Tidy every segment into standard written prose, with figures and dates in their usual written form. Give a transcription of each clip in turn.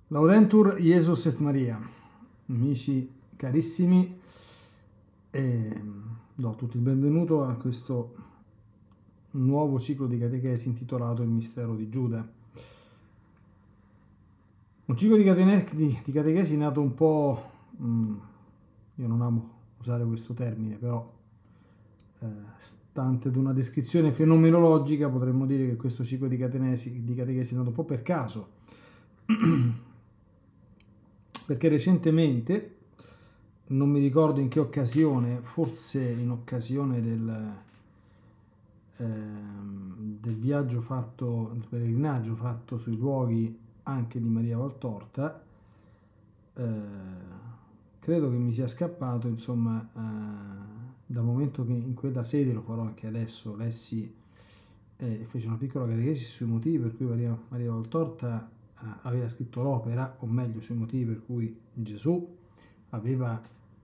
Laudentur Jesus et Maria, amici carissimi, do a tutti il benvenuto a questo nuovo ciclo di catechesi intitolato Il mistero di Giuda. Un ciclo di catechesi nato un po', io non amo usare questo termine, però stante ad una descrizione fenomenologica potremmo dire che questo ciclo di catechesi è nato un po' per caso. Perché recentemente, non mi ricordo in che occasione, forse in occasione del viaggio fatto, del pellegrinaggio fatto sui luoghi anche di Maria Valtorta, credo che mi sia scappato, insomma, dal momento che in quella sede, lo farò anche adesso, lessi e fece una piccola catechesi sui motivi per cui Maria Valtorta aveva scritto l'opera, o meglio sui motivi per cui Gesù aveva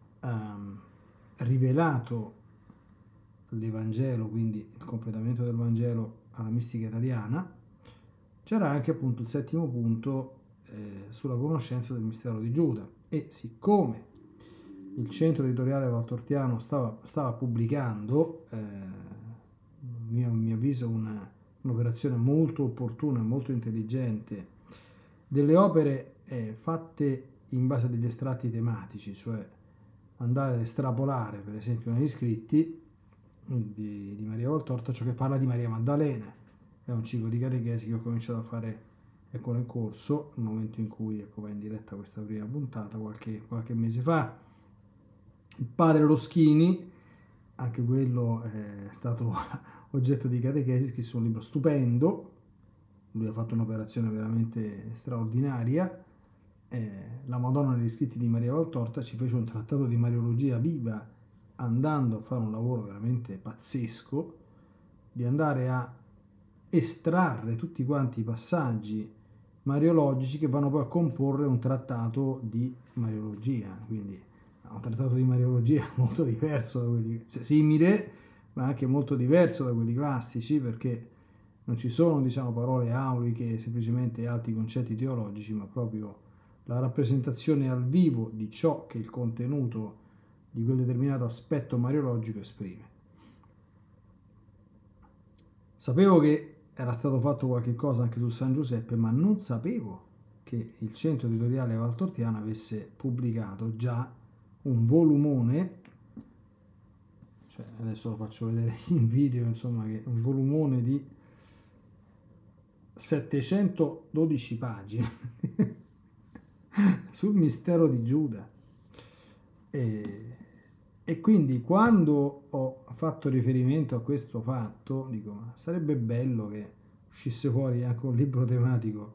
rivelato l'Evangelo, quindi il completamento del Vangelo alla mistica italiana. C'era anche appunto il settimo punto sulla conoscenza del mistero di Giuda, e siccome il centro editoriale valtortiano stava pubblicando, a mio avviso, un'operazione molto opportuna e molto intelligente, delle opere fatte in base a degli estratti tematici, cioè andare ad estrapolare per esempio negli scritti di Maria Valtorta ciò che parla di Maria Maddalena. È un ciclo di catechesi che ho cominciato a fare, ecco, in corso, nel momento in cui va in diretta questa prima puntata, qualche mese fa. Il padre Roschini, anche quello è stato oggetto di catechesi, scrisse un libro stupendo. Lui ha fatto un'operazione veramente straordinaria. La Madonna negli scritti di Maria Valtorta ci fece un trattato di Mariologia viva, andando a fare un lavoro veramente pazzesco, di andare a estrarre tutti quanti i passaggi mariologici che vanno poi a comporre un trattato di Mariologia. Quindi un trattato di Mariologia molto diverso da quelli, cioè simile, ma anche molto diverso da quelli classici, perché non ci sono, diciamo, parole auliche, semplicemente alti concetti teologici, ma proprio la rappresentazione al vivo di ciò che il contenuto di quel determinato aspetto mariologico esprime. Sapevo che era stato fatto qualche cosa anche su San Giuseppe, ma non sapevo che il centro editoriale valtortiano avesse pubblicato già un volumone, cioè adesso lo faccio vedere in video, insomma, che è un volumone di 712 pagine sul mistero di Giuda. E quindi quando ho fatto riferimento a questo fatto, dico, ma sarebbe bello che uscisse fuori anche un libro tematico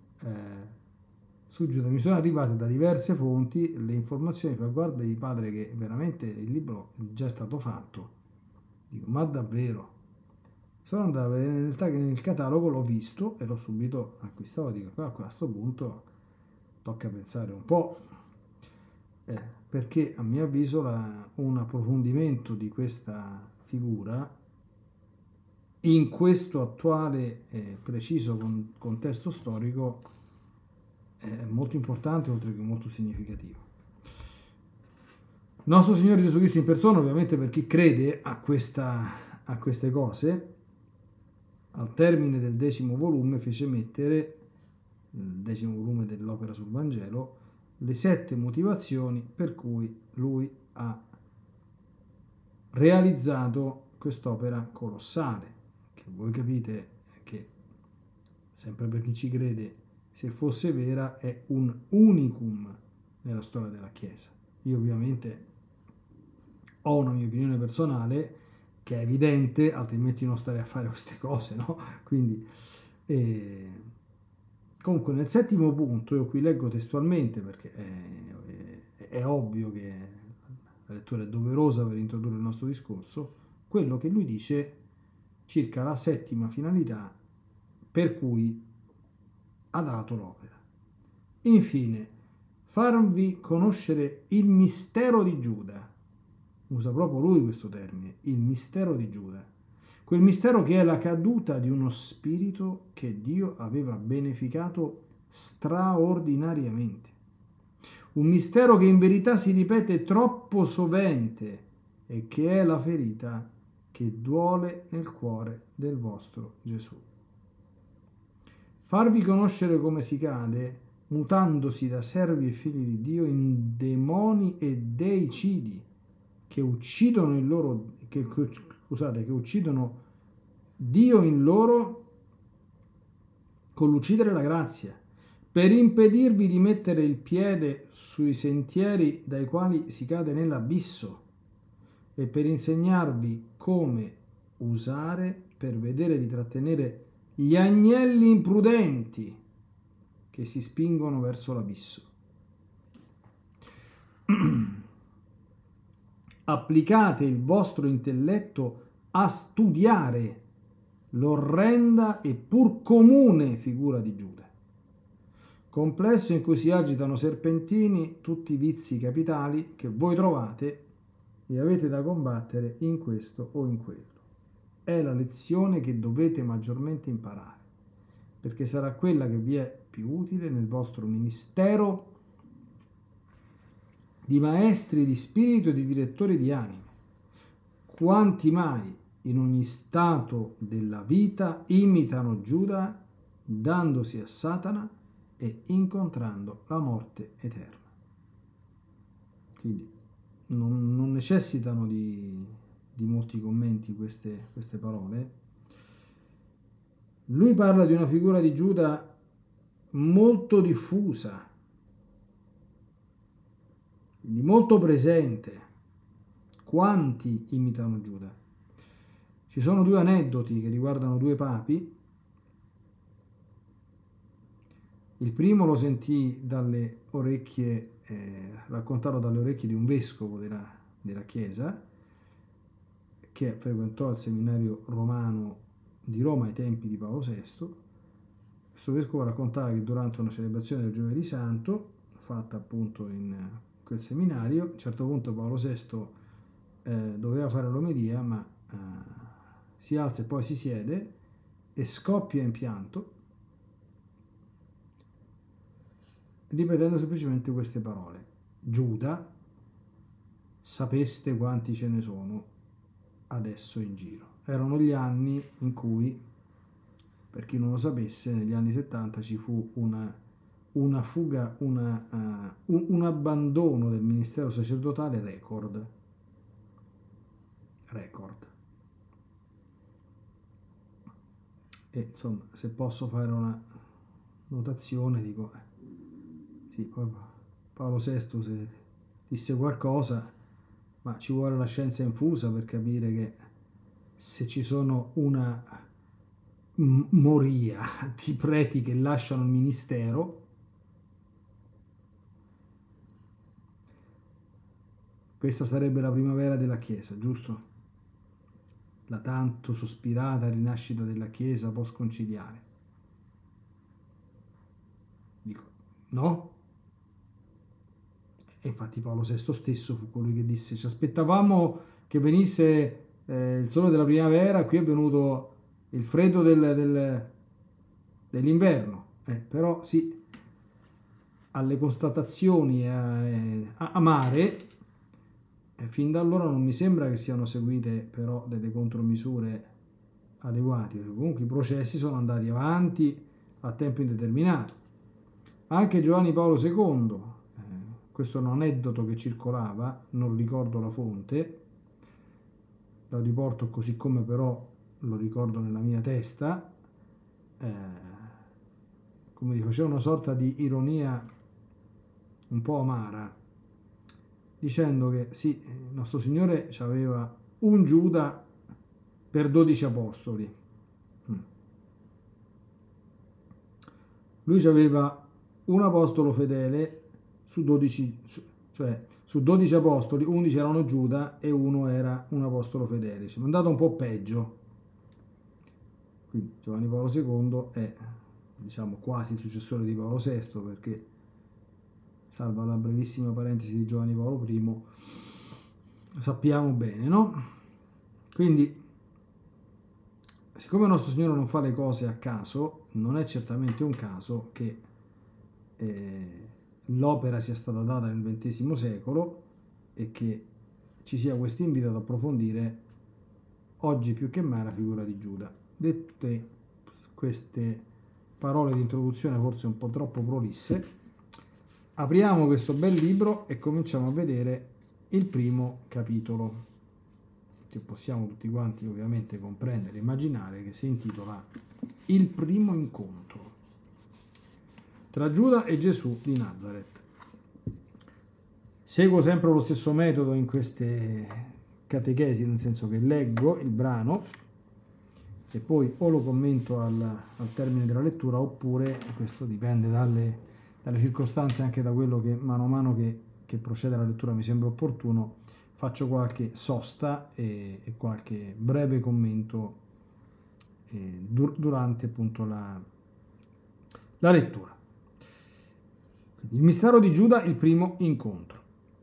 su Giuda. Mi sono arrivate da diverse fonti le informazioni per guarda di padre che veramente il libro è già stato fatto. Dico, ma davvero? Sono andato a vedere nel catalogo, l'ho visto e l'ho subito acquistato. Dico, a questo punto tocca pensare un po', perché a mio avviso un approfondimento di questa figura in questo attuale preciso contesto storico è molto importante, oltre che molto significativo. Nostro Signore Gesù Cristo in persona, ovviamente, per chi crede a queste cose, al termine del 10° volume fece mettere, il 10° volume dell'opera sul Vangelo, le 7 motivazioni per cui lui ha realizzato quest'opera colossale, che voi capite che, sempre per chi ci crede, se fosse vera, è un unicum nella storia della Chiesa. Io ovviamente ho una mia opinione personale, che è evidente, altrimenti non starei a fare queste cose, no? Quindi, comunque, nel 7° punto, io qui leggo testualmente, perché è ovvio che la lettura è doverosa per introdurre il nostro discorso, quello che lui dice circa la 7ª finalità per cui ha dato l'opera. Infine, farvi conoscere il mistero di Giuda. Usa proprio lui questo termine, il mistero di Giuda. Quel mistero che è la caduta di uno spirito che Dio aveva beneficato straordinariamente. Un mistero che in verità si ripete troppo sovente e che è la ferita che duole nel cuore del vostro Gesù. Farvi conoscere come si cade, mutandosi da servi e figli di Dio in demoni e deicidi che uccidono che uccidono Dio in loro con l'uccidere la grazia, per impedirvi di mettere il piede sui sentieri dai quali si cade nell'abisso e per insegnarvi come usare per vedere di trattenere gli agnelli imprudenti che si spingono verso l'abisso. Applicate il vostro intelletto a studiare l'orrenda e pur comune figura di Giuda, complesso in cui si agitano serpentini tutti i vizi capitali che voi trovate e avete da combattere in questo o in quello. È la lezione che dovete maggiormente imparare, perché sarà quella che vi è più utile nel vostro ministero di maestri di spirito e di direttori di anime. Quanti mai in ogni stato della vita imitano Giuda, dandosi a Satana e incontrando la morte eterna. Quindi non necessitano di molti commenti queste parole. Lui parla di una figura di Giuda molto diffusa, quindi molto presente. Quanti imitano Giuda? Ci sono due aneddoti che riguardano due papi. Il primo lo sentì dalle orecchie, raccontato dalle orecchie di un vescovo della Chiesa, che frequentò il seminario romano di Roma ai tempi di Paolo VI. Questo vescovo raccontava che durante una celebrazione del Giovedì Santo, fatta appunto in quel seminario, a un certo punto Paolo VI doveva fare l'omelia, ma si alza e poi si siede e scoppia in pianto, ripetendo semplicemente queste parole: Giuda, sapeste quanti ce ne sono adesso in giro. Erano gli anni in cui, per chi non lo sapesse, negli anni 70 ci fu una fuga, un abbandono del ministero sacerdotale record. E insomma, se posso fare una notazione, dico, sì, poi Paolo VI se disse qualcosa, ma ci vuole la scienza infusa per capire che se ci sono una moria di preti che lasciano il ministero, questa sarebbe la primavera della Chiesa, giusto? La tanto sospirata rinascita della Chiesa post-conciliare. Dico, no? E infatti Paolo VI stesso fu colui che disse: ci aspettavamo che venisse il sole della primavera, qui è venuto il freddo dell'inverno. Però sì, alle constatazioni amare, fin da allora non mi sembra che siano seguite però delle contromisure adeguate, perché comunque i processi sono andati avanti a tempo indeterminato. Anche Giovanni Paolo II, questo è un aneddoto che circolava, non ricordo la fonte, lo riporto così come però lo ricordo nella mia testa, come faceva una sorta di ironia un po' amara, dicendo che sì, il nostro Signore aveva un Giuda per 12 apostoli. Lui aveva un apostolo fedele su 12, cioè su 12 apostoli, 11 erano Giuda e uno era un apostolo fedele. Ci è andato un po' peggio. Quindi Giovanni Paolo II è, diciamo, quasi il successore di Paolo VI, perché, salva la brevissima parentesi di Giovanni Paolo I, sappiamo bene, no? Quindi, siccome il nostro Signore non fa le cose a caso, non è certamente un caso che l'opera sia stata data nel XX secolo e che ci sia questo invito ad approfondire oggi più che mai la figura di Giuda. Dette queste parole di introduzione forse un po' troppo prolisse, apriamo questo bel libro e cominciamo a vedere il primo capitolo, che possiamo tutti quanti ovviamente comprendere e immaginare, che si intitola Il primo incontro tra Giuda e Gesù di Nazareth. Seguo sempre lo stesso metodo in queste catechesi, nel senso che leggo il brano e poi o lo commento al termine della lettura, oppure, questo dipende dalle circostanze, anche da quello che mano a mano che procede la lettura mi sembra opportuno, faccio qualche sosta e qualche breve commento durante appunto la lettura. Quindi, il mistero di Giuda, il primo incontro.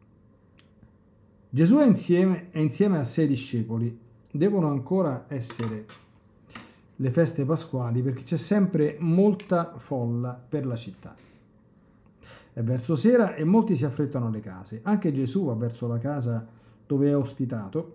Gesù è insieme a 6 discepoli. Devono ancora essere le feste pasquali, perché c'è sempre molta folla per la città. È verso sera e molti si affrettano alle case. Anche Gesù va verso la casa dove è ospitato,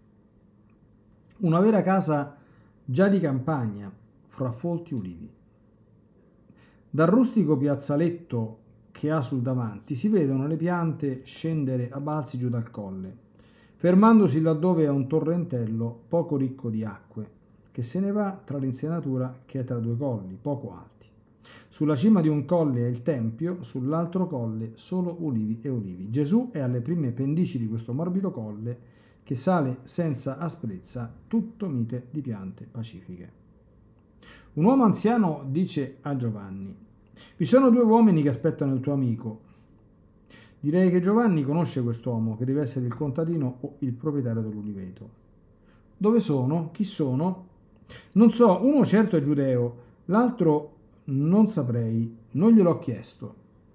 una vera casa già di campagna, fra folti ulivi. Dal rustico piazzaletto che ha sul davanti si vedono le piante scendere a balzi giù dal colle, fermandosi laddove è un torrentello poco ricco di acque, che se ne va tra l'insenatura che è tra 2 colli, poco alti. Sulla cima di un colle è il tempio, sull'altro colle solo ulivi e ulivi. Gesù è alle prime pendici di questo morbido colle che sale senza asprezza, tutto mite di piante pacifiche. Un uomo anziano dice a Giovanni: vi sono 2 uomini che aspettano il tuo amico. Direi che Giovanni conosce quest'uomo, che deve essere il contadino o il proprietario dell'uliveto. Dove sono? Chi sono? Non so, uno certo è giudeo, l'altro non saprei, non gliel'ho chiesto.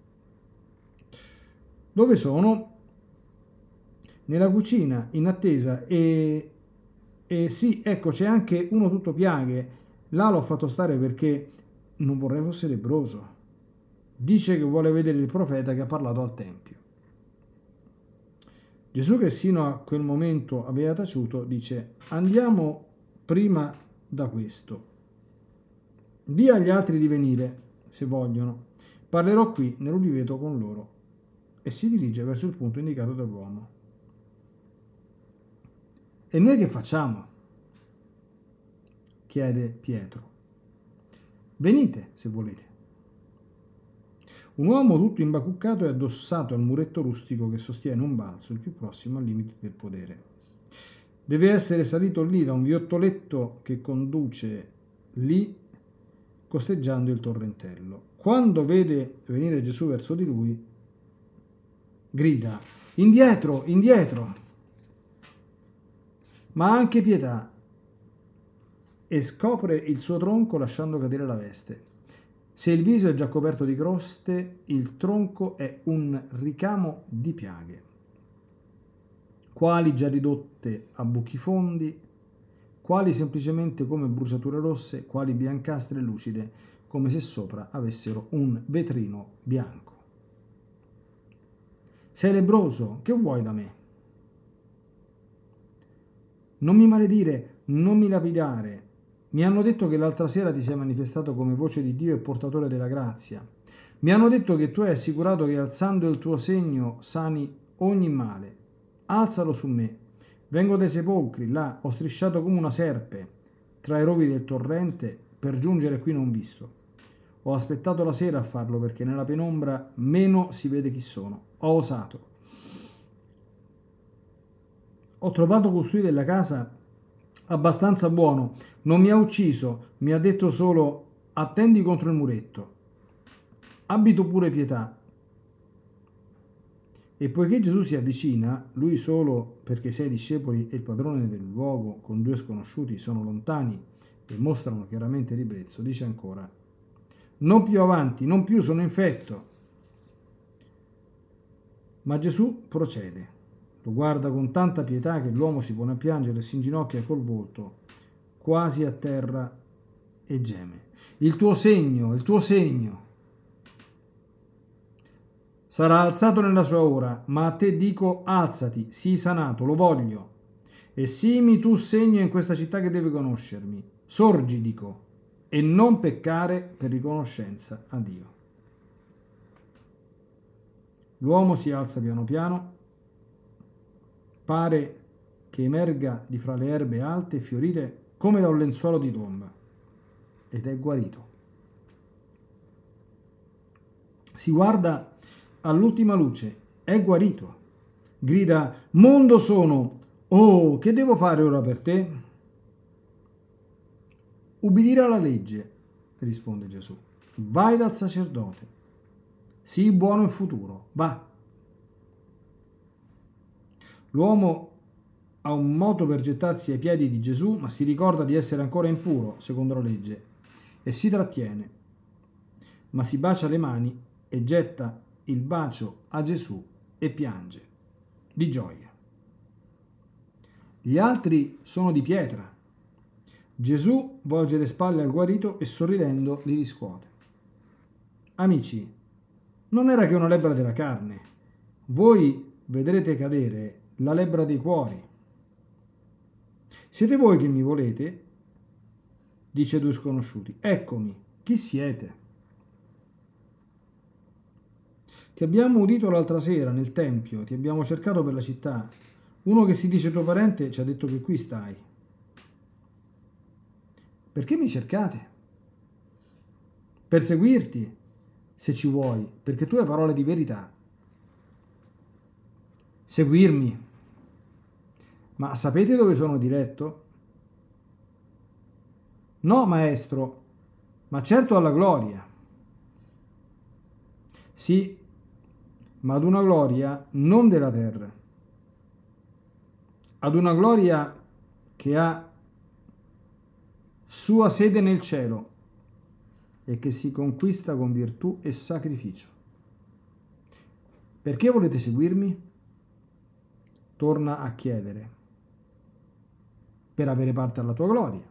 Dove sono? Nella cucina, in attesa, e sì, ecco, c'è anche uno tutto piaghe. Là l'ho fatto stare perché non vorrei fosse lebbroso. Dice che vuole vedere il profeta che ha parlato al Tempio. Gesù, che sino a quel momento aveva taciuto, dice: andiamo prima da questo. Dì agli altri di venire, se vogliono. Parlerò qui nell'uliveto con loro. E si dirige verso il punto indicato dall'uomo. E noi che facciamo? Chiede Pietro. Venite, se volete. Un uomo tutto imbacuccato è addossato al muretto rustico che sostiene un balzo, il più prossimo al limite del podere. Deve essere salito lì da un viottoletto che conduce lì, costeggiando il torrentello. Quando vede venire Gesù verso di lui, grida: indietro, indietro! Ma ha anche pietà, e scopre il suo tronco lasciando cadere la veste. Se il viso è già coperto di croste, il tronco è un ricamo di piaghe, quali già ridotte a buchi fondi, quali semplicemente come bruciature rosse, quali biancastre lucide, come se sopra avessero un vetrino bianco. Sei lebbroso, che vuoi da me? Non mi maledire, non mi lapidare. Mi hanno detto che l'altra sera ti sei manifestato come voce di Dio e portatore della grazia. Mi hanno detto che tu hai assicurato che alzando il tuo segno sani ogni male. Alzalo su me. Vengo dai sepolcri, là, ho strisciato come una serpe tra i rovi del torrente per giungere qui non visto. Ho aspettato la sera a farlo perché nella penombra meno si vede chi sono. Ho osato. Ho trovato costui della casa abbastanza buono, non mi ha ucciso, mi ha detto solo: attendi contro il muretto. Abito pure pietà. E poiché Gesù si avvicina, lui solo, perché 6 discepoli e il padrone del luogo con 2 sconosciuti sono lontani e mostrano chiaramente ribrezzo, dice ancora: non più avanti, non più, sono infetto. Ma Gesù procede. Lo guarda con tanta pietà che l'uomo si pone a piangere e si inginocchia col volto quasi a terra e geme. Il tuo segno, il tuo segno. sarà alzato nella sua ora, ma a te dico alzati, sii sanato, lo voglio. E sii tu segno in questa città che deve conoscermi. Sorgi, dico, e non peccare per riconoscenza a Dio. L'uomo si alza piano piano, pare che emerga di fra le erbe alte e fiorite come da un lenzuolo di tomba, ed è guarito. Si guarda all'ultima luce, è guarito. Grida, mondo sono, oh, che devo fare ora per te? Ubbidire alla legge, risponde Gesù. Vai dal sacerdote, sii buono in futuro, va. L'uomo ha un moto per gettarsi ai piedi di Gesù, ma si ricorda di essere ancora impuro, secondo la legge, e si trattiene, ma si bacia le mani e getta il bacio a Gesù e piange di gioia. Gli altri sono di pietra. Gesù volge le spalle al guarito e sorridendo li riscuote. Amici, non era che una lebbra della carne. Voi vedrete cadere la lebbra dei cuori. Siete voi che mi volete? Dice due sconosciuti. Eccomi, chi siete? Ti abbiamo udito l'altra sera nel tempio, ti abbiamo cercato per la città. Uno che si dice tuo parente ci ha detto che qui stai. Perché mi cercate? Per seguirti, se ci vuoi, perché tu hai parole di verità. Seguirmi. Ma sapete dove sono diretto? No, maestro, ma certo alla gloria. Sì, ma ad una gloria non della terra, ad una gloria che ha sua sede nel cielo e che si conquista con virtù e sacrificio. Perché volete seguirmi? Torna a chiedere. Per avere parte alla tua gloria.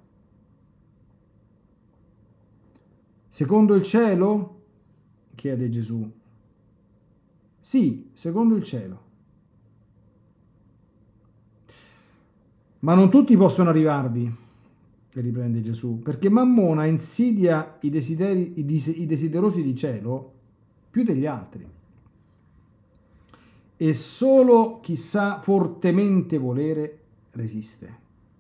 Secondo il cielo? Chiede Gesù. Sì, secondo il cielo. Ma non tutti possono arrivarvi, riprende Gesù, perché Mammona insidia i desiderosi di cielo più degli altri. E solo chi sa fortemente volere resiste.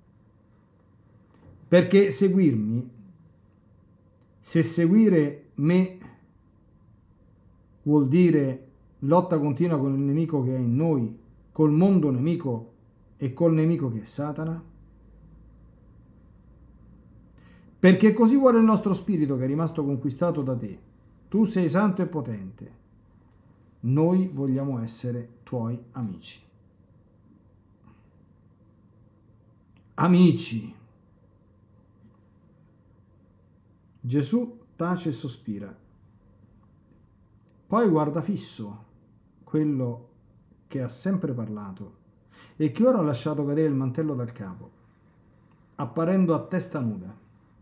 Perché seguirmi, se seguire me vuol dire lotta continua con il nemico che è in noi, col mondo nemico e col nemico che è Satana? Perché così vuole il nostro spirito che è rimasto conquistato da te. Tu sei santo e potente. Noi vogliamo essere tuoi amici. Amici. Gesù tace e sospira. Poi guarda fisso quello che ha sempre parlato e che ora ha lasciato cadere il mantello dal capo, apparendo a testa nuda.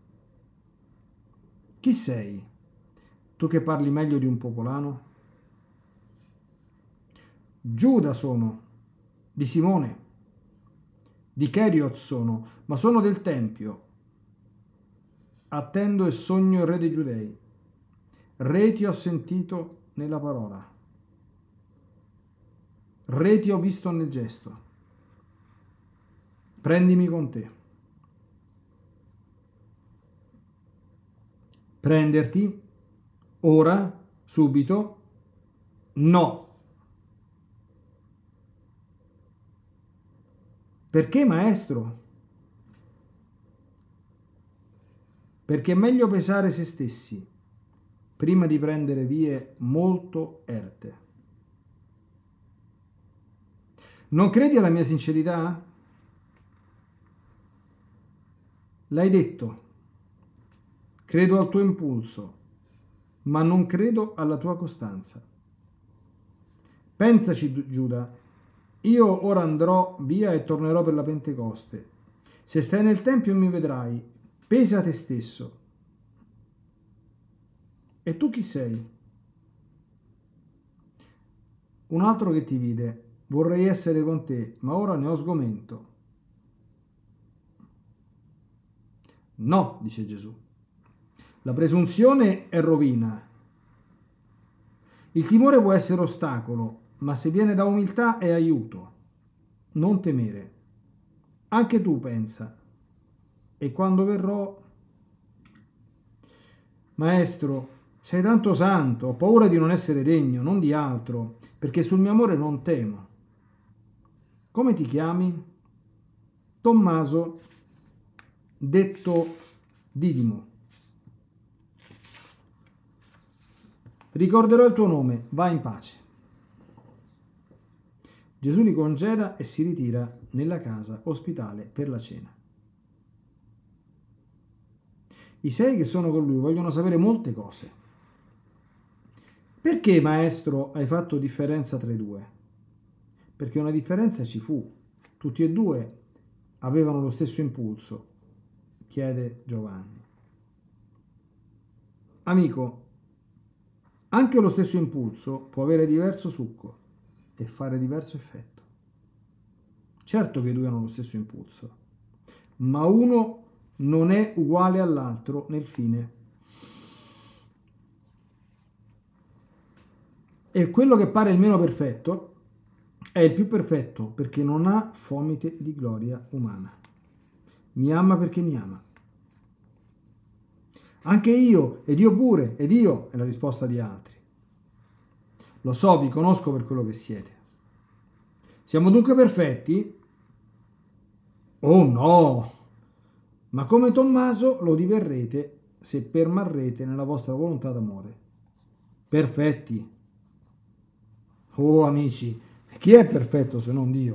Chi sei? Tu che parli meglio di un popolano? Giuda sono, di Simone, di Cheriot sono, ma sono del Tempio. Attendo e sogno il re dei Giudei. Re ti ho sentito nella parola. Re ti ho visto nel gesto. Prendimi con te. Prenderti? Ora? Subito? No. Perché, maestro? Perché è meglio pesare se stessi prima di prendere vie molto erte. Non credi alla mia sincerità? L'hai detto. Credo al tuo impulso, ma non credo alla tua costanza. Pensaci, Giuda, io ora andrò via e tornerò per la Pentecoste. Se stai nel Tempio mi vedrai, pesa te stesso. E tu chi sei? un altro che ti vide, vorrei essere con te, ma ora ne ho sgomento. No, dice Gesù. La presunzione è rovina. Il timore può essere ostacolo, ma se viene da umiltà è aiuto. Non temere. Anche tu pensa. E quando verrò... Maestro, sei tanto santo, ho paura di non essere degno, non di altro, perché sul mio amore non temo. Come ti chiami? Tommaso, detto Didimo. Ricorderò il tuo nome, va in pace. Gesù li congeda e si ritira nella casa ospitale per la cena. I 6 che sono con lui vogliono sapere molte cose. Perché, maestro, hai fatto differenza tra i due? Perché una differenza ci fu. Tutti e due avevano lo stesso impulso, chiede Giovanni. Amico, anche lo stesso impulso può avere diverso succo e fare diverso effetto. Certo che i due hanno lo stesso impulso, ma uno non è uguale all'altro nel fine. E quello che pare il meno perfetto è il più perfetto perché non ha fomite di gloria umana. Mi ama perché mi ama. Anche io, ed io pure, ed io, è la risposta di altri. Lo so, vi conosco per quello che siete. Siamo dunque perfetti? Oh no! Ma come Tommaso lo diverrete se permarrete nella vostra volontà d'amore. Perfetti. Oh amici, chi è perfetto se non Dio?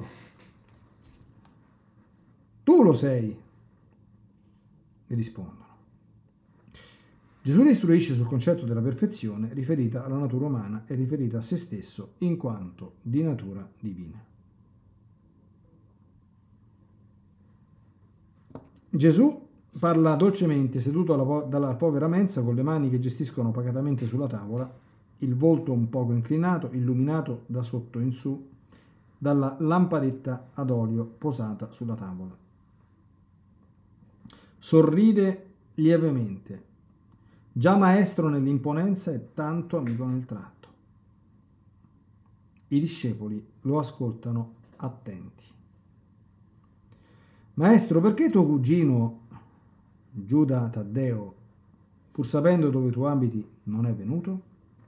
Tu lo sei, rispondono. Gesù li istruisce sul concetto della perfezione riferita alla natura umana e riferita a se stesso in quanto di natura divina. Gesù parla dolcemente seduto dalla povera mensa con le mani che gestiscono pacatamente sulla tavola, il volto un poco inclinato, illuminato da sotto in su dalla lampadetta ad olio posata sulla tavola. Sorride lievemente. Già maestro nell'imponenza e tanto amico nel tratto. I discepoli lo ascoltano attenti. Maestro, perché tuo cugino Giuda Taddeo, pur sapendo dove tu abiti, non è venuto?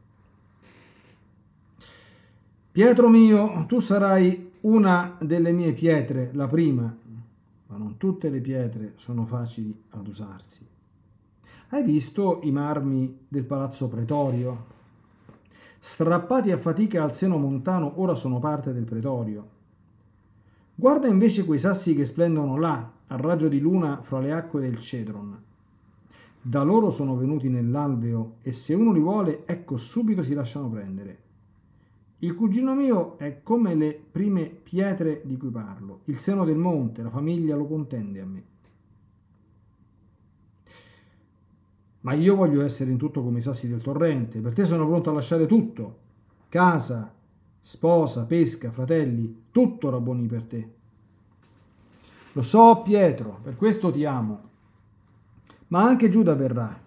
Pietro mio, tu sarai una delle mie pietre, la prima, ma non tutte le pietre sono facili ad usarsi. Hai visto i marmi del palazzo pretorio? Strappati a fatica al seno montano, ora sono parte del pretorio. Guarda invece quei sassi che splendono là, a raggio di luna fra le acque del Cedron. Da loro sono venuti nell'alveo e se uno li vuole, ecco subito si lasciano prendere. Il cugino mio è come le prime pietre di cui parlo, il seno del monte, la famiglia lo contende a me. Ma io voglio essere in tutto come i sassi del torrente, per te sono pronto a lasciare tutto, casa, sposa, pesca, fratelli, tutto rabboni per te. Lo so, Pietro, per questo ti amo, ma anche Giuda verrà.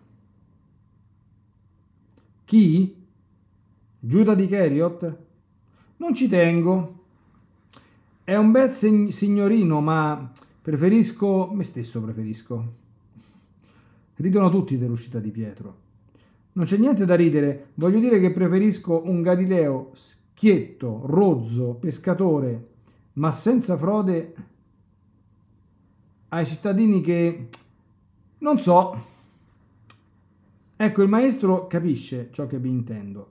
Chi? Giuda di Cheriot? Non ci tengo. È un bel signorino, ma preferisco me stesso, preferisco. Ridono tutti dell'uscita di Pietro. Non c'è niente da ridere, voglio dire che preferisco un Galileo schietto, rozzo, pescatore, ma senza frode ai cittadini che... non so. Ecco, il maestro capisce ciò che vi intendo.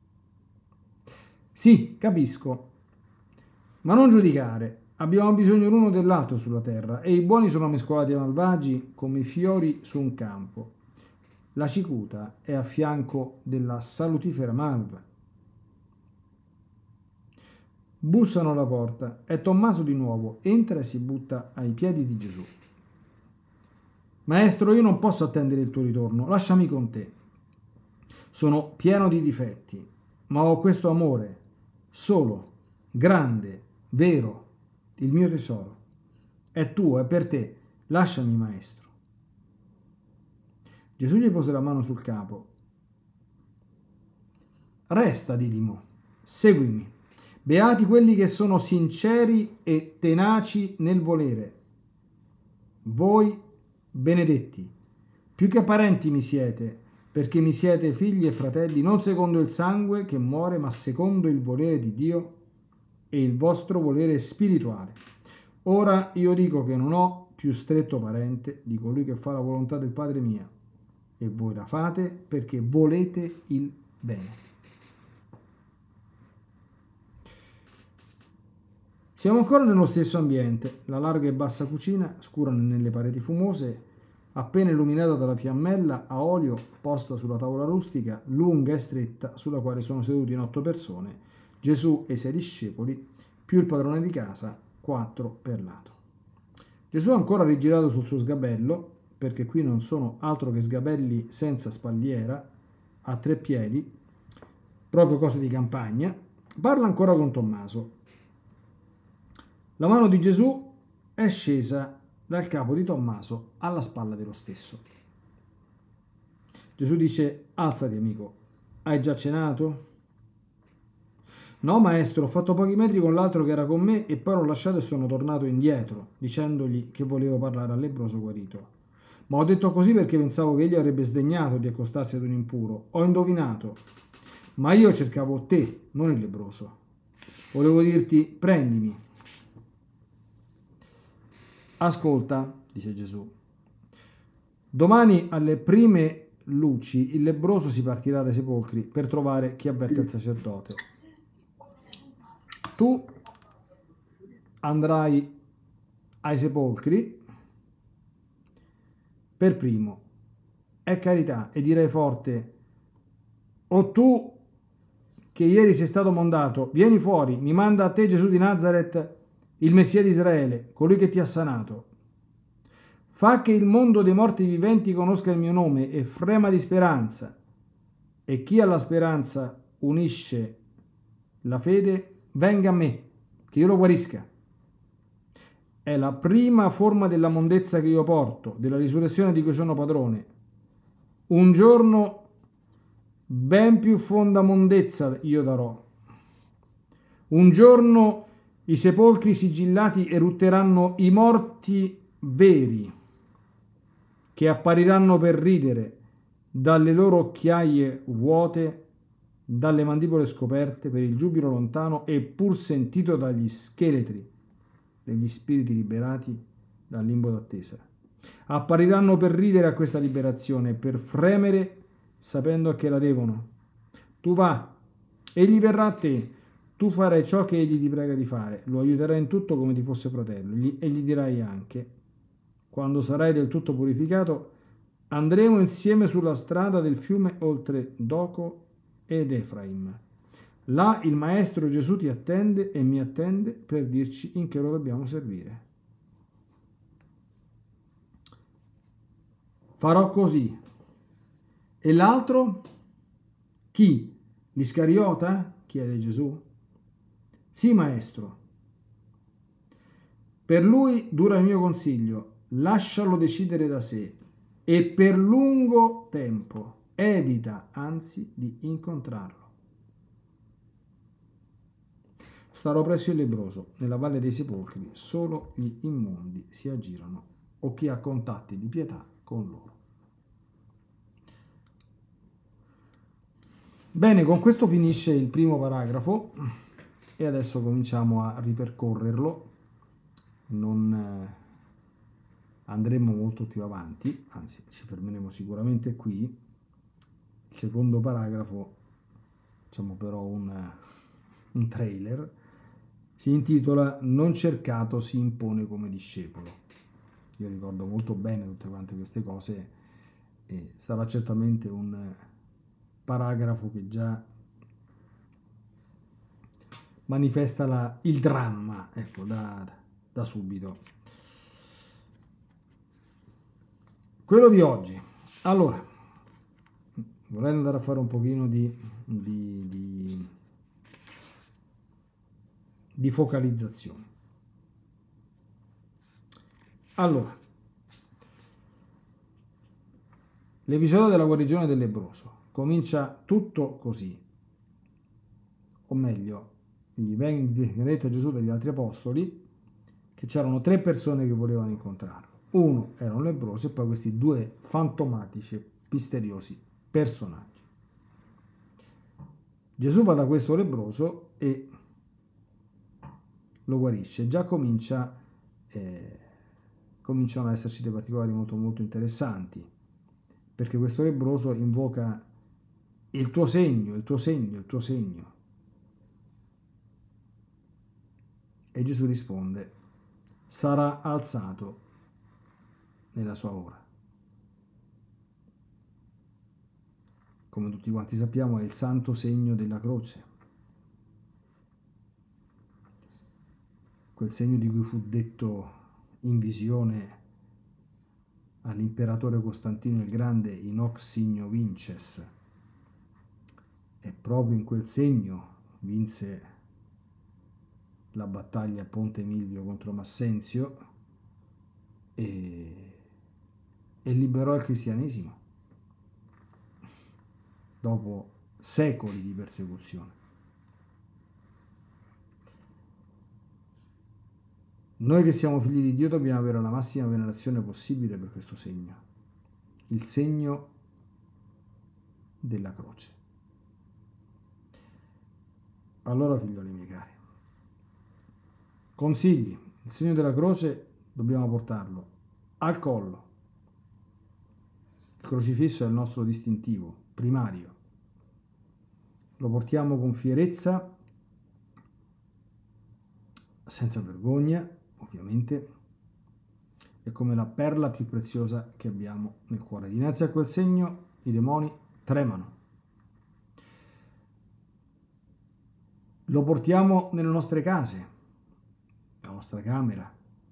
Sì, capisco, ma non giudicare. Abbiamo bisogno l'uno dell'altro sulla terra e i buoni sono mescolati ai malvagi come i fiori su un campo. La cicuta è a fianco della salutifera malva. Bussano alla porta. È Tommaso di nuovo. Entra e si butta ai piedi di Gesù. Maestro, io non posso attendere il tuo ritorno. Lasciami con te. Sono pieno di difetti, ma ho questo amore. solo, grande, vero, il mio tesoro. È tuo, è per te. Lasciami, maestro. Gesù gli pose la mano sul capo. Resta, Didimo, seguimi. Beati quelli che sono sinceri e tenaci nel volere. Voi benedetti, più che parenti mi siete, perché mi siete figli e fratelli, non secondo il sangue che muore, ma secondo il volere di Dio e il vostro volere spirituale. Ora io dico che non ho più stretto parente di colui che fa la volontà del Padre mia, e voi la fate perché volete il bene. Siamo ancora nello stesso ambiente, la larga e bassa cucina, scura nelle pareti fumose, appena illuminata dalla fiammella a olio posta sulla tavola rustica, lunga e stretta, sulla quale sono seduti in 8 persone, Gesù e i 6 discepoli, più il padrone di casa, 4 per lato. Gesù ha ancora rigirato sul suo sgabello, perché qui non sono altro che sgabelli senza spalliera, a 3 piedi, proprio cose di campagna, parla ancora con Tommaso. La mano di Gesù è scesa dal capo di Tommaso alla spalla dello stesso. Gesù dice: alzati, amico, hai già cenato? No, maestro, ho fatto pochi metri con l'altro che era con me e poi l'ho lasciato e sono tornato indietro, dicendogli che volevo parlare al lebbroso guarito. Ma ho detto così perché pensavo che egli avrebbe sdegnato di accostarsi ad un impuro. Ho indovinato, ma io cercavo te, non il lebbroso. Volevo dirti: prendimi. Ascolta, dice Gesù, domani alle prime luci il lebbroso si partirà dai sepolcri per trovare chi avverte il sacerdote. Tu andrai ai sepolcri per primo, è carità, e dirai forte: o tu che ieri sei stato mondato, vieni fuori, mi manda a te Gesù di Nazaret, il Messia di Israele, colui che ti ha sanato. Fa che il mondo dei morti viventi conosca il mio nome e frema di speranza. E chi alla speranza unisce la fede, venga a me, che io lo guarisca. È la prima forma della mondezza che io porto, della risurrezione di cui sono padrone. Un giorno ben più fonda mondezza io darò. Un giorno i sepolcri sigillati erutteranno i morti veri, che appariranno per ridere dalle loro occhiaie vuote, dalle mandibole scoperte per il giubilo lontano e pur sentito dagli scheletri degli spiriti liberati dal limbo d'attesa. Appariranno per ridere a questa liberazione, per fremere sapendo a che la devono. Tu va, egli verrà a te, tu farai ciò che egli ti prega di fare, lo aiuterai in tutto come ti fosse fratello, e gli dirai anche: quando sarai del tutto purificato, andremo insieme sulla strada del fiume oltre Doco ed Efraim. Là il Maestro Gesù ti attende e mi attende per dirci in che lo dobbiamo servire. Farò così. E l'altro? Chi? L'Iscariota? Chiede Gesù. Sì, Maestro. Per lui dura il mio consiglio, lascialo decidere da sé e per lungo tempo evita anzi di incontrarlo. Starò presso il lebbroso, nella valle dei sepolcri, solo gli immondi si aggirano o chi ha contatti di pietà con loro. Bene, con questo finisce il primo paragrafo e adesso cominciamo a ripercorrerlo. Non andremo molto più avanti, anzi ci fermeremo sicuramente qui. Il secondo paragrafo, diciamo però un trailer, si intitola Non cercato si impone come discepolo. Io ricordo molto bene tutte quante queste cose e sarà certamente un paragrafo che già manifesta il dramma, ecco, da subito. Quello di oggi. Allora, vorrei andare a fare un pochino di di focalizzazione. Allora, l'episodio della guarigione del lebbroso comincia tutto così, o meglio, gli viene detto a Gesù dagli altri apostoli che c'erano 3 persone che volevano incontrarlo. Uno era un lebbroso e poi questi 2 fantomatici e misteriosi personaggi. Gesù va da questo lebbroso e lo guarisce. Già cominciano ad esserci dei particolari molto molto interessanti, perché questo lebbroso invoca il tuo segno, il tuo segno, il tuo segno. E Gesù risponde: sarà alzato nella sua ora. Come tutti quanti sappiamo, è il santo segno della croce, quel segno di cui fu detto in visione all'imperatore Costantino il Grande in hoc signo vinces. E proprio in quel segno vinse la battaglia a Ponte Milvio contro Massenzio e liberò il cristianesimo dopo secoli di persecuzione. Noi che siamo figli di Dio dobbiamo avere la massima venerazione possibile per questo segno, il segno della croce. Allora, figlioli miei cari, consigli: il segno della croce dobbiamo portarlo al collo. Il crocifisso è il nostro distintivo primario. Lo portiamo con fierezza, senza vergogna, ovviamente, è come la perla più preziosa che abbiamo nel cuore. Dinanzi a quel segno i demoni tremano. Lo portiamo nelle nostre case, la nostra camera.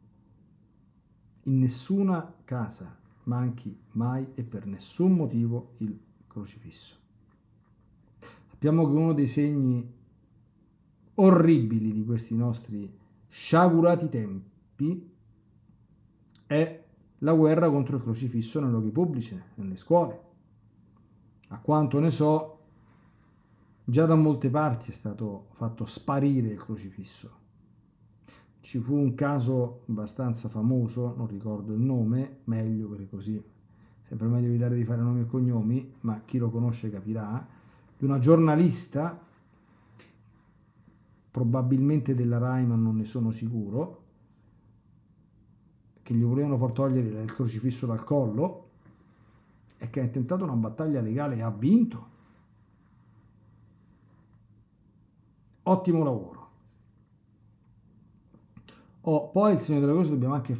In nessuna casa manchi mai e per nessun motivo il crocifisso. Sappiamo che uno dei segni orribili di questi nostri sciagurati tempi è la guerra contro il crocifisso nei luoghi pubblici, nelle scuole. A quanto ne so, già da molte parti è stato fatto sparire il crocifisso. Ci fu un caso abbastanza famoso, non ricordo il nome, meglio perché così sempre meglio evitare di fare nomi e cognomi, ma chi lo conosce capirà, di una giornalista, probabilmente della Rai, ma non ne sono sicuro, che gli volevano far togliere il crocifisso dal collo e che ha intentato una battaglia legale e ha vinto. Ottimo lavoro. Poi il segno della croce dobbiamo anche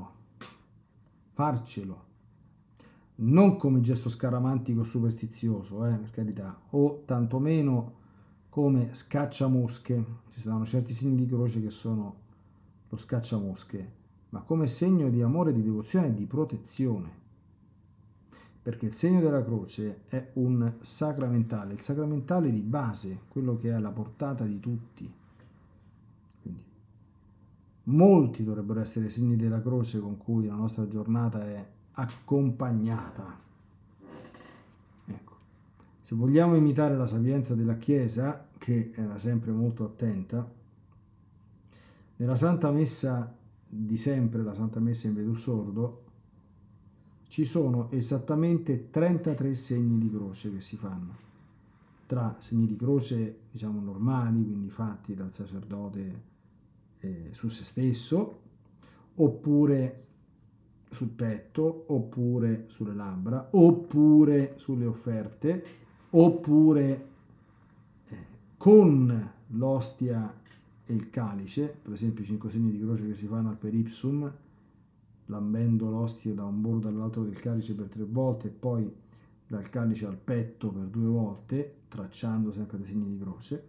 farcelo, non come gesto scaramantico superstizioso, per carità, o tantomeno come scacciamosche. Ci saranno certi segni di croce che sono lo scacciamosche, ma come segno di amore, di devozione e di protezione. Perché il segno della croce è un sacramentale, il sacramentale di base, quello che è alla portata di tutti. Quindi molti dovrebbero essere i segni della croce con cui la nostra giornata è accompagnata. Ecco. Se vogliamo imitare la sapienza della Chiesa, che era sempre molto attenta, nella Santa Messa di sempre, la Santa Messa in Vedus Sordo, ci sono esattamente 33 segni di croce che si fanno, tra segni di croce diciamo normali, quindi fatti dal sacerdote su se stesso, oppure sul petto, oppure sulle labbra, oppure sulle offerte, oppure con l'ostia e il calice, per esempio i 5 segni di croce che si fanno al peripsum, lambendo l'ostia da un bordo all'altro del calice per 3 volte e poi dal calice al petto per 2 volte, tracciando sempre dei segni di croce.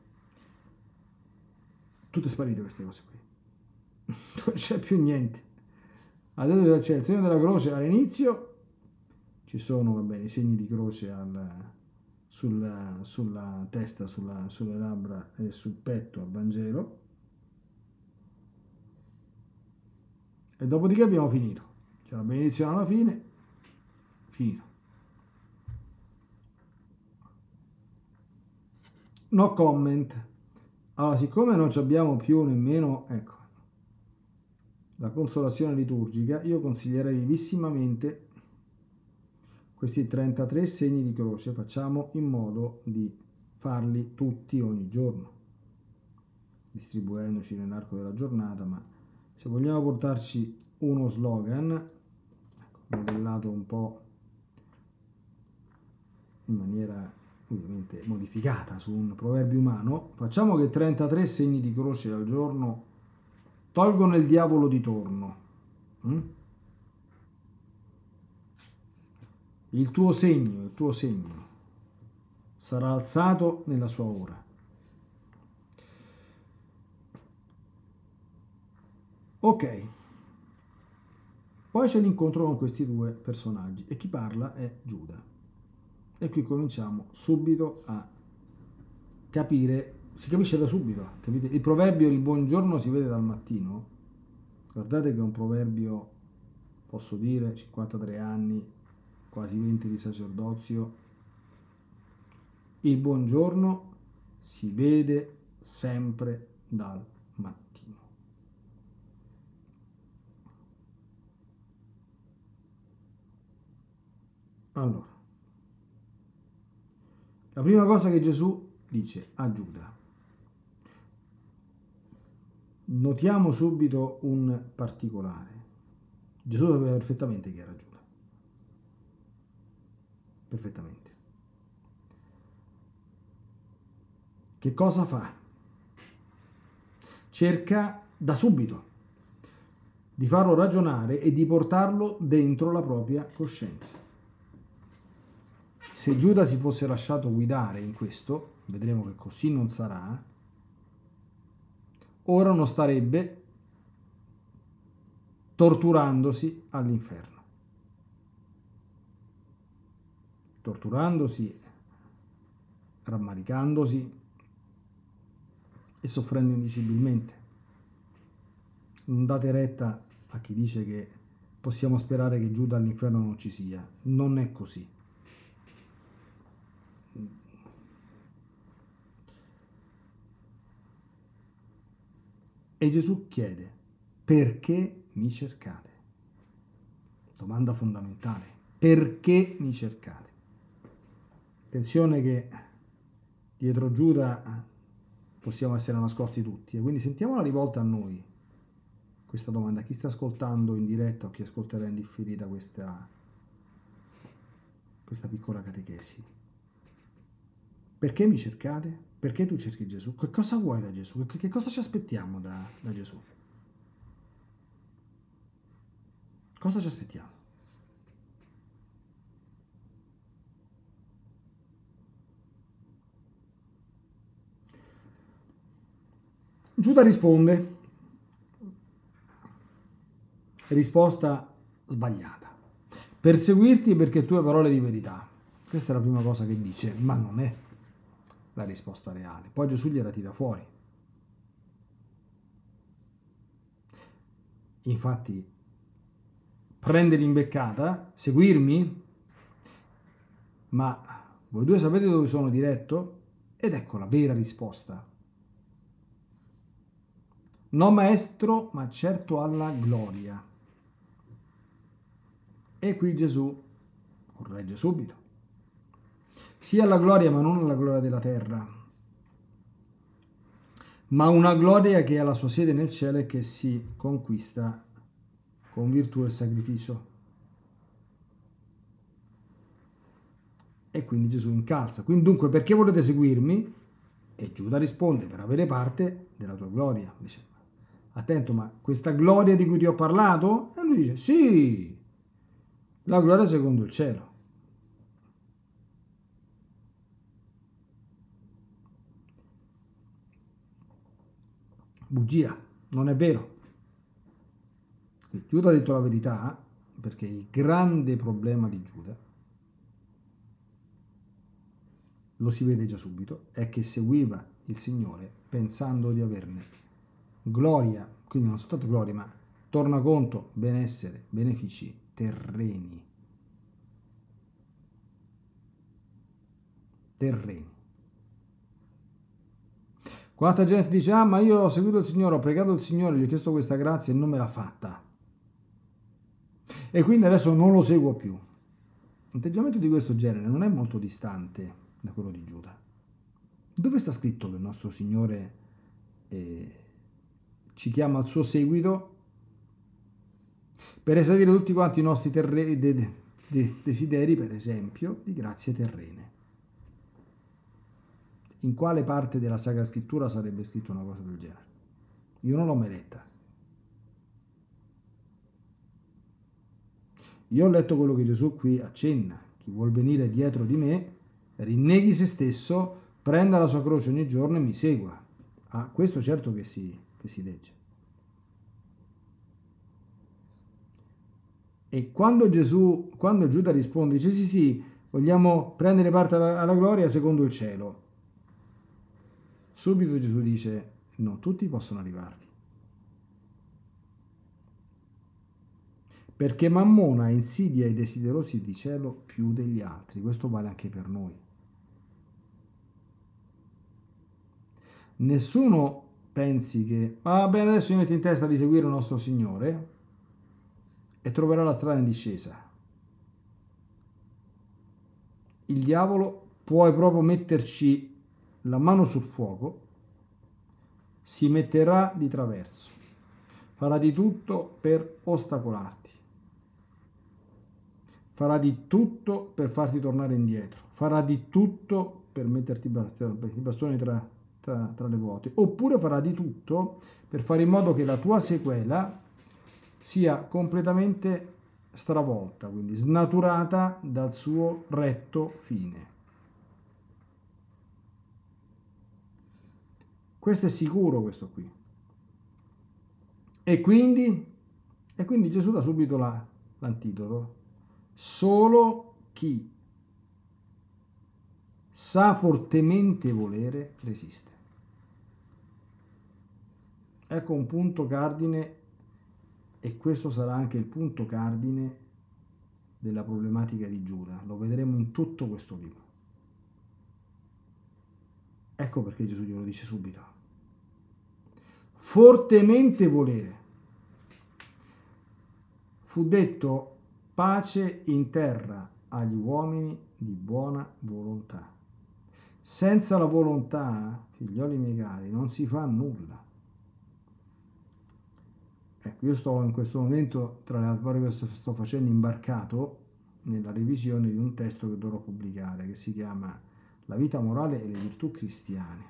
Tutte sparite queste cose qui. Non c'è più niente. Adesso c'è il segno della croce all'inizio, ci sono va bene, i segni di croce sulla testa, sulle labbra e sul petto al Vangelo, E dopodiché abbiamo finito. C'è la benedizione alla fine, finito. No comment. Allora, siccome non abbiamo più nemmeno, ecco, la consolazione liturgica, io consiglierei vivissimamente questi 33 segni di croce, facciamo in modo di farli tutti ogni giorno, distribuendoci nell'arco della giornata, ma se vogliamo portarci uno slogan, ecco, modellato un po' in maniera ovviamente modificata su un proverbio umano, facciamo che 33 segni di croce al giorno tolgono il diavolo di torno. Il tuo segno sarà alzato nella sua ora. Ok, poi c'è l'incontro con questi due personaggi e chi parla è Giuda. E qui cominciamo subito a capire, si capisce da subito, capite? Il proverbio il buongiorno si vede dal mattino. Guardate che è un proverbio, posso dire, 53 anni, quasi 20 di sacerdozio. Il buongiorno si vede sempre dal mattino. Allora, la prima cosa che Gesù dice a Giuda, notiamo subito un particolare. Gesù sapeva perfettamente chi era Giuda. Perfettamente. Che cosa fa? Cerca da subito di farlo ragionare e di portarlo dentro la propria coscienza. Se Giuda si fosse lasciato guidare in questo, vedremo che così non sarà, ora non starebbe torturandosi all'inferno. Torturandosi, rammaricandosi e soffrendo indicibilmente. Non date retta a chi dice che possiamo sperare che Giuda all'inferno non ci sia. Non è così. E Gesù chiede, perché mi cercate? Domanda fondamentale. Perché mi cercate? Attenzione che dietro Giuda possiamo essere nascosti tutti, e quindi sentiamola rivolta a noi questa domanda. Chi sta ascoltando in diretta o chi ascolterà in differita questa piccola catechesi? Perché mi cercate? Perché tu cerchi Gesù? Che cosa vuoi da Gesù? Che cosa ci aspettiamo da Gesù? Cosa ci aspettiamo? Giuda risponde, risposta sbagliata. Perseguirti perché tue parole di verità. Questa è la prima cosa che dice, ma non è la risposta reale. Poi Gesù gliela tira fuori. Infatti, prende l'imbeccata, seguirmi? Ma voi due sapete dove sono diretto? Ed ecco la vera risposta. No maestro, ma certo alla gloria. E qui Gesù corregge subito. Sì alla gloria, ma non alla gloria della terra, ma una gloria che ha la sua sede nel cielo e che si conquista con virtù e sacrificio. E quindi Gesù incalza. Quindi dunque, perché volete seguirmi? E Giuda risponde, per avere parte della tua gloria. Dice, attento, ma questa gloria di cui ti ho parlato? E lui dice, sì, la gloria secondo il cielo. Bugia, non è vero. Giuda ha detto la verità, perché il grande problema di Giuda, lo si vede già subito, è che seguiva il Signore pensando di averne gloria, quindi non soltanto gloria, ma tornaconto, benessere, benefici terreni. Terreni. Quanta gente dice, ah, ma io ho seguito il Signore, ho pregato il Signore, gli ho chiesto questa grazia e non me l'ha fatta. E quindi adesso non lo seguo più. Un atteggiamento di questo genere non è molto distante da quello di Giuda. Dove sta scritto che il nostro Signore ci chiama al suo seguito per esaudire tutti quanti i nostri desideri, per esempio, di grazie terrene? In quale parte della Sacra Scrittura sarebbe scritto una cosa del genere? Io non l'ho mai letta. Io ho letto quello che Gesù qui accenna: chi vuol venire dietro di me, rinneghi se stesso, prenda la sua croce ogni giorno e mi segua. Ah, questo certo che si legge. E quando Giuda risponde, dice sì, vogliamo prendere parte alla gloria secondo il cielo, subito Gesù dice, non tutti possono arrivarvi. Perché Mammona insidia i desiderosi di cielo più degli altri. Questo vale anche per noi. Nessuno pensi che, va bene, adesso mi metto in testa di seguire il nostro Signore e troverà la strada in discesa. Il diavolo può proprio metterci la mano sul fuoco, si metterà di traverso, farà di tutto per ostacolarti, farà di tutto per farti tornare indietro, farà di tutto per metterti i bastoni tra le ruote, oppure farà di tutto per fare in modo che la tua sequela sia completamente stravolta, quindi snaturata dal suo retto fine. Questo è sicuro, questo qui. E quindi Gesù dà subito l'antidoto. Solo chi sa fortemente volere resiste. Ecco un punto cardine, e questo sarà anche il punto cardine della problematica di Giuda. Lo vedremo in tutto questo libro. Ecco perché Gesù glielo dice subito. Fortemente volere. Fu detto pace in terra agli uomini di buona volontà. Senza la volontà, figlioli miei cari, non si fa nulla. Ecco, io sto in questo momento, tra le altre cose che sto facendo, imbarcato nella revisione di un testo che dovrò pubblicare, che si chiama La vita morale e le virtù cristiane.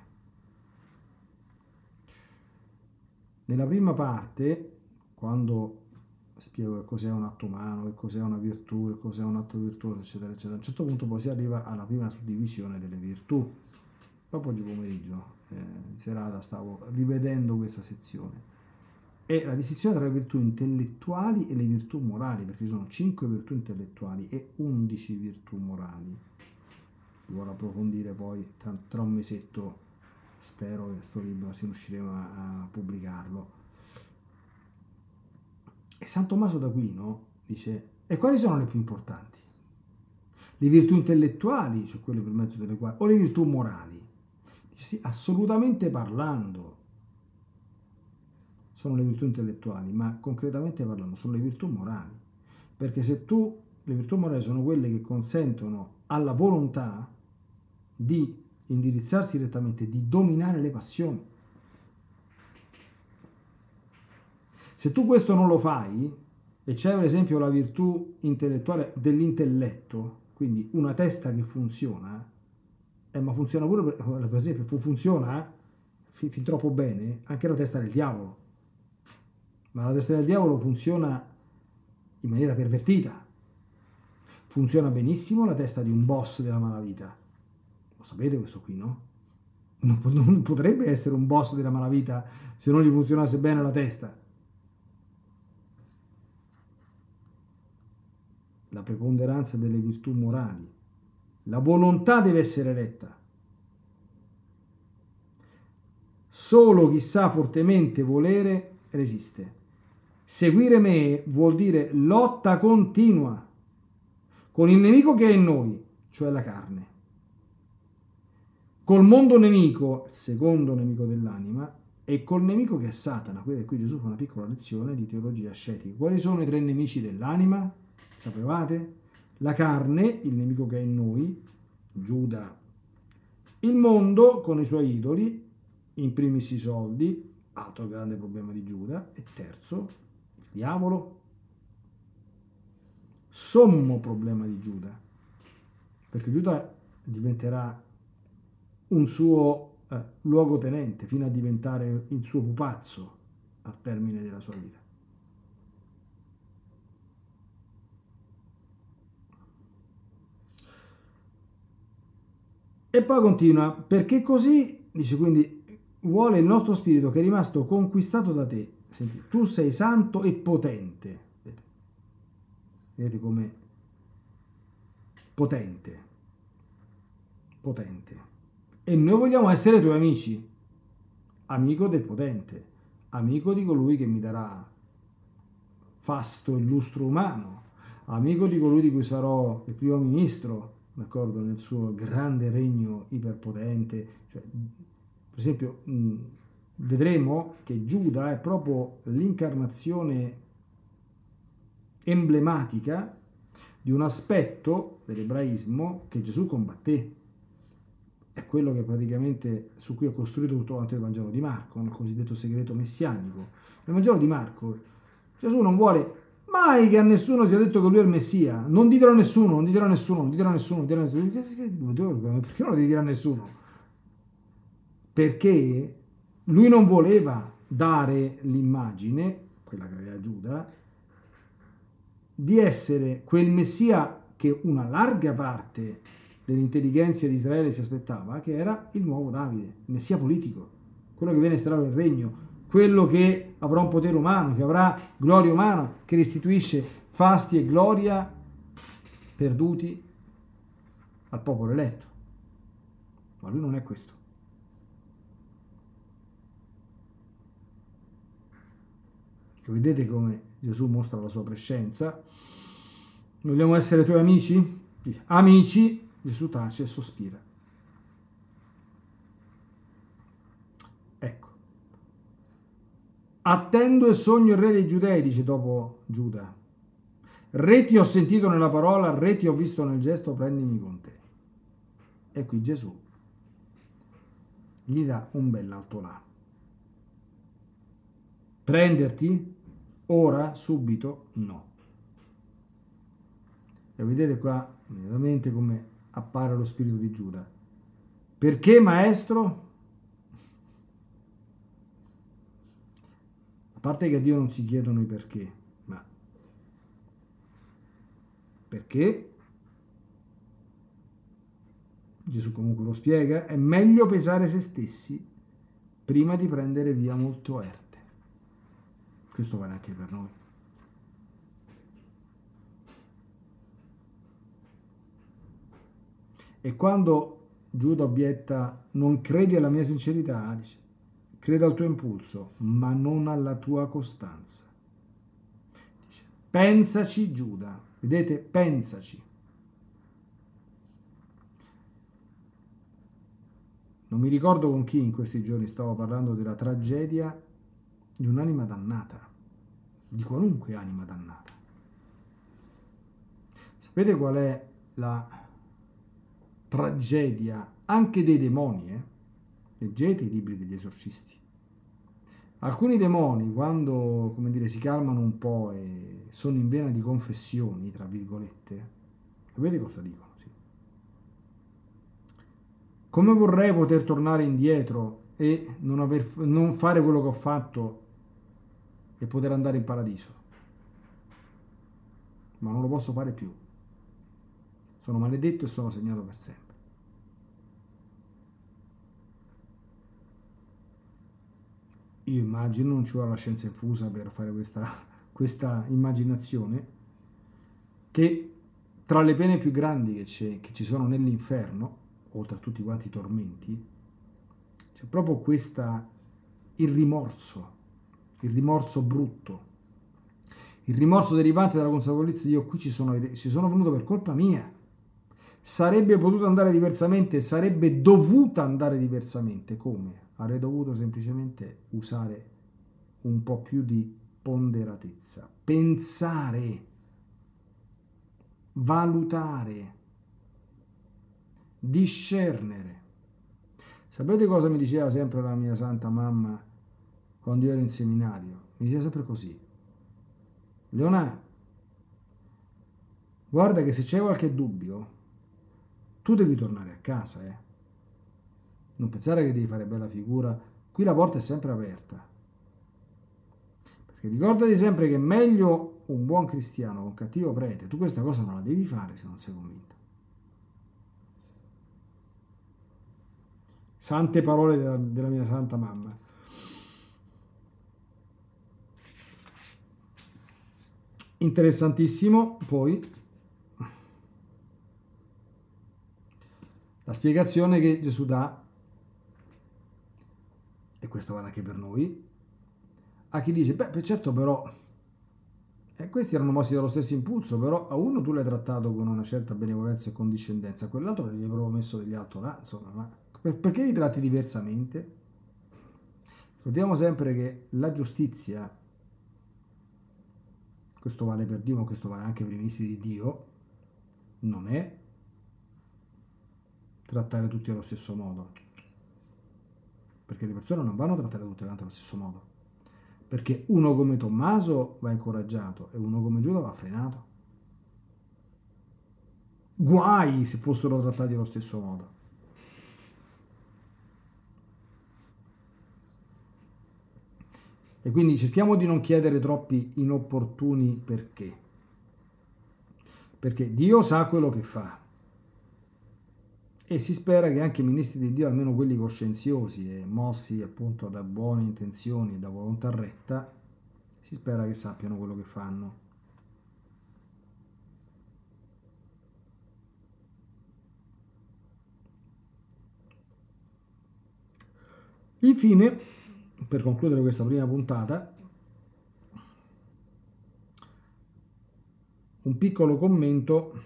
Nella prima parte, quando spiego che cos'è un atto umano, che cos'è una virtù, che cos'è un atto virtuoso, eccetera, eccetera, a un certo punto poi si arriva alla prima suddivisione delle virtù. Proprio oggi pomeriggio, in serata, stavo rivedendo questa sezione. E la distinzione tra le virtù intellettuali e le virtù morali, perché ci sono 5 virtù intellettuali e 11 virtù morali. Vorrò approfondire poi tra un mesetto, spero che questo libro si riusciremo a pubblicarlo. E San Tommaso d'Aquino dice, e quali sono le più importanti? Le virtù intellettuali, cioè quelle per mezzo delle quali, o le virtù morali? Dice sì, assolutamente parlando sono le virtù intellettuali, ma concretamente parlando sono le virtù morali. Perché se le virtù morali sono quelle che consentono alla volontà di indirizzarsi direttamente, di dominare le passioni. Se tu questo non lo fai, e c'è per esempio la virtù intellettuale dell'intelletto, quindi una testa che funziona, ma funziona pure, per esempio, funziona fin troppo bene anche la testa del diavolo. Ma la testa del diavolo funziona in maniera pervertita. Funziona benissimo la testa di un boss della malavita. Lo sapete questo qui, no? Non potrebbe essere un boss della malavita se non gli funzionasse bene la testa. La preponderanza delle virtù morali. La volontà deve essere retta. Solo chi sa fortemente volere resiste. Seguire me vuol dire lotta continua con il nemico che è in noi, cioè la carne, col mondo nemico, il secondo nemico dell'anima, e col nemico che è Satana. Qui Gesù fa una piccola lezione di teologia ascetica. Quali sono i tre nemici dell'anima? Sapevate? La carne, il nemico che è in noi, Giuda, il mondo con i suoi idoli, in primis i soldi, altro grande problema di Giuda, e terzo, il diavolo, sommo problema di Giuda, perché Giuda diventerà un suo luogotenente fino a diventare il suo pupazzo al termine della sua vita. E poi continua, perché così, dice, quindi vuole il nostro spirito che è rimasto conquistato da te. Senti, tu sei santo e potente. Vedete come potente. Potente. E noi vogliamo essere tuoi amici. Amico del potente. Amico di colui che mi darà fasto il lustro umano. Amico di colui di cui sarò il primo ministro, d'accordo, nel suo grande regno iperpotente. Cioè, per esempio, vedremo che Giuda è proprio l'incarnazione emblematica di un aspetto dell'ebraismo che Gesù combatté. È quello che praticamente su cui ho costruito tutto quanto il Vangelo di Marco, il cosiddetto segreto messianico. Nel Vangelo di Marco Gesù non vuole mai che a nessuno sia detto che lui è il Messia. Non ditelo a nessuno, non ditelo a nessuno, non ditelo a nessuno, non ditelo a nessuno. Perché non lo devi dire a nessuno? Perché lui non voleva dare l'immagine, quella che aveva Giuda, di essere quel Messia che una larga parte dell'intelligenza di Israele si aspettava, che era il nuovo Davide, il Messia politico, quello che viene a instaurare il regno, quello che avrà un potere umano, che avrà gloria umana, che restituisce fasti e gloria perduti al popolo eletto. Ma lui non è questo. E vedete come Gesù mostra la sua prescienza. Vogliamo essere tuoi amici? Dice, amici. Gesù tace e sospira. Ecco. Attendo e sogno il re dei Giudei, dice dopo Giuda. Re ti ho sentito nella parola, re ti ho visto nel gesto, prendimi con te. E qui Gesù gli dà un bell'alto là. Prenderti? Ora? Subito? No. E vedete qua immediatamente come appare lo spirito di Giuda. Perché, maestro? A parte che a Dio non si chiedono i perché, ma perché? Gesù comunque lo spiega, è meglio pesare se stessi prima di prendere via molto erte. Questo vale anche per noi. E quando Giuda obietta, non credi alla mia sincerità, dice, creda al tuo impulso, ma non alla tua costanza. Dice, pensaci Giuda, vedete, pensaci. Non mi ricordo con chi in questi giorni stavo parlando della tragedia di un'anima dannata, di qualunque anima dannata. Sapete qual è la tragedia anche dei demoni? Leggete i libri degli esorcisti. Alcuni demoni, quando, come dire, si calmano un po' e sono in vena di confessioni, tra virgolette, sapete cosa dicono? Sì. Come vorrei poter tornare indietro e non fare quello che ho fatto e poter andare in paradiso, ma non lo posso fare più. Sono maledetto e sono segnato per sempre. Io immagino, non ci vuole la scienza infusa per fare questa immaginazione, che tra le pene più grandi che ci sono nell'inferno, oltre a tutti quanti i tormenti, c'è proprio il rimorso brutto, Il rimorso derivante dalla consapevolezza di io qui ci sono venuto per colpa mia. Sarebbe potuto andare diversamente, sarebbe dovuta andare diversamente. Come? Avrei dovuto semplicemente usare un po' più di ponderatezza, pensare, valutare, discernere. Sapete cosa mi diceva sempre la mia santa mamma quando io ero in seminario? Mi diceva sempre così: Leonà, guarda che se c'è qualche dubbio, tu devi tornare a casa, eh. Non pensare che devi fare bella figura. Qui la porta è sempre aperta. Perché ricordati sempre che è meglio un buon cristiano che un cattivo prete. Tu questa cosa non la devi fare se non sei convinto. Sante parole della mia santa mamma. Interessantissimo, poi la spiegazione che Gesù dà, e questo vale anche per noi, a chi dice, beh, certo però, questi erano mossi dallo stesso impulso, però a uno tu l'hai trattato con una certa benevolenza e condiscendenza, a quell'altro gli hai proprio messo degli altro là, insomma, ma perché li tratti diversamente? Ricordiamo sempre che la giustizia, questo vale per Dio, ma questo vale anche per i ministri di Dio, non è trattare tutti allo stesso modo, perché le persone non vanno trattate tutte quante allo stesso modo, perché uno come Tommaso va incoraggiato e uno come Giuda va frenato. Guai se fossero trattati allo stesso modo. E quindi cerchiamo di non chiedere troppi inopportuni perché. Perché Dio sa quello che fa. E si spera che anche i ministri di Dio, almeno quelli coscienziosi e mossi appunto da buone intenzioni e da volontà retta, si spera che sappiano quello che fanno. Infine, per concludere questa prima puntata, un piccolo commento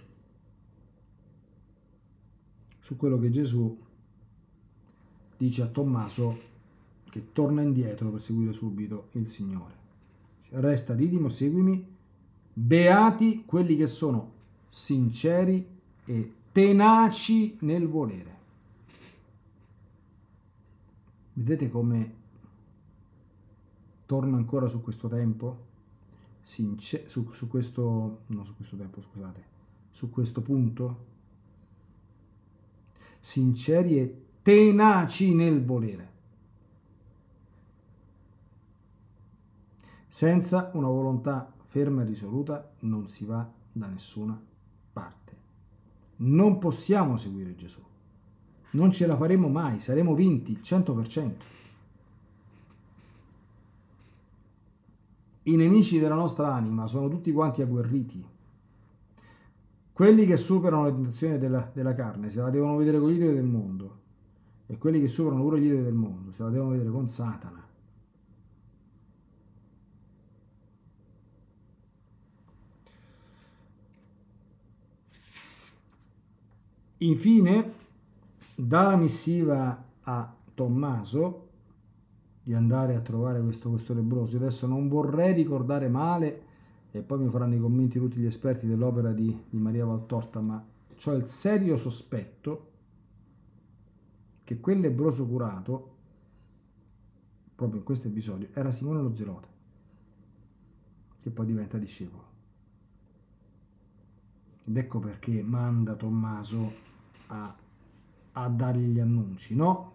su quello che Gesù dice a Tommaso che torna indietro per seguire subito il Signore. Resta Didimo, seguimi, beati quelli che sono sinceri e tenaci nel volere. Vedete come torno ancora su questo tempo? Su questo, no, su questo tempo, scusate, su questo punto? Sinceri e tenaci nel volere. Senza una volontà ferma e risoluta non si va da nessuna parte. Non possiamo seguire Gesù. Non ce la faremo mai, saremo vinti il 100%. I nemici della nostra anima sono tutti quanti agguerriti. Quelli che superano le tentazioni della carne se la devono vedere con gli idoli del mondo, e quelli che superano pure gli idoli del mondo se la devono vedere con Satana. Infine, dalla missiva a Tommaso di andare a trovare questo lebbroso, adesso non vorrei ricordare male, e poi mi faranno i commenti tutti gli esperti dell'opera di Maria Valtorta, ma ho il serio sospetto che quel lebbroso curato, proprio in questo episodio, era Simone lo Zelota, che poi diventa discepolo. Ed ecco perché manda Tommaso a dargli gli annunci, no?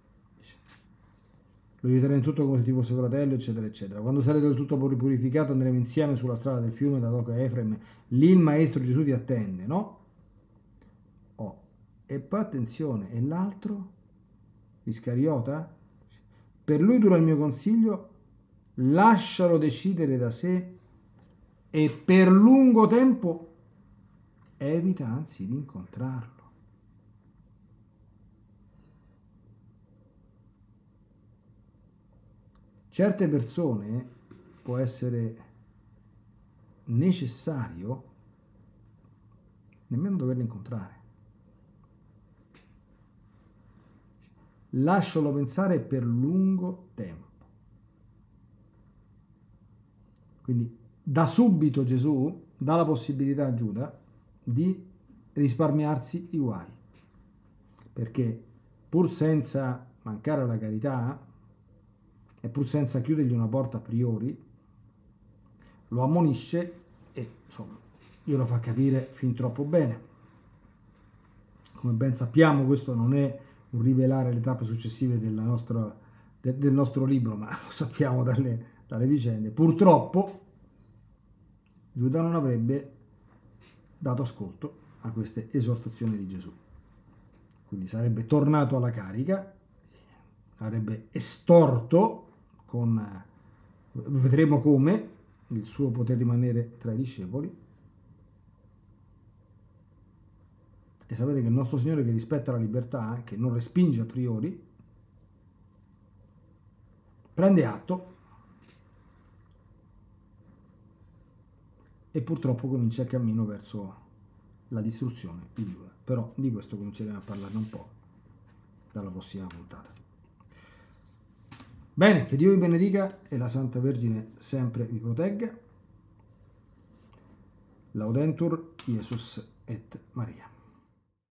Lo aiuterà in tutto come se ti fosse fratello, eccetera, eccetera. Quando sarete del tutto purificato andremo insieme sulla strada del fiume da Doca a Efrem. Lì il maestro Gesù ti attende, no? Oh. E poi attenzione, e l'altro? Iscariota? Per lui dura il mio consiglio, lascialo decidere da sé e per lungo tempo evita anzi di incontrarlo. Certe persone può essere necessario nemmeno doverlo incontrare. Lascialo pensare per lungo tempo. Quindi da subito Gesù dà la possibilità a Giuda di risparmiarsi i guai, perché pur senza mancare alla carità e pur senza chiudergli una porta a priori, lo ammonisce e insomma glielo fa capire fin troppo bene. Come ben sappiamo, questo non è un rivelare le tappe successive del nostro libro, ma lo sappiamo dalle vicende. Purtroppo Giuda non avrebbe dato ascolto a queste esortazioni di Gesù. Quindi sarebbe tornato alla carica, avrebbe estorto vedremo come, il suo poter rimanere tra i discepoli. E sapete che il nostro Signore, che rispetta la libertà, che non respinge a priori, prende atto e purtroppo comincia il cammino verso la distruzione di Giuda. Però di questo cominceremo a parlare un po' dalla prossima puntata. Bene, che Dio vi benedica e la Santa Vergine sempre vi protegga. Laudetur Jesus et Maria.